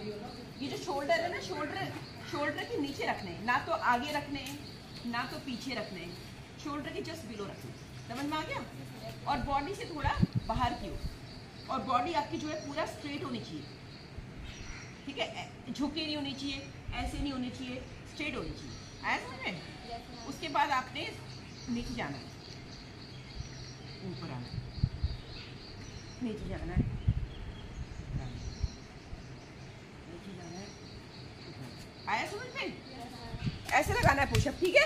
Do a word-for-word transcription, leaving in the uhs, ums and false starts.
ये जो शोल्डर है ना, शोल्डर शोल्डर के नीचे रखने हैं, ना तो आगे रखने हैं ना तो पीछे रखने हैं, शोल्डर के जस्ट बिलो रखने। समझ में आ गया? और बॉडी से थोड़ा बाहर की ओर, और बॉडी आपकी जो है पूरा स्ट्रेट होनी चाहिए, ठीक है? झुकी नहीं होनी चाहिए, ऐसे नहीं होनी चाहिए, स्ट्रेट होनी चाहिए। आया समझ में? उसके बाद आपने नीचे जाना है, ऊपर आना है, नीचे जाना है, नीचे जाना है। आया समझ में? ऐसे लगाना है पुशअप, ठीक है?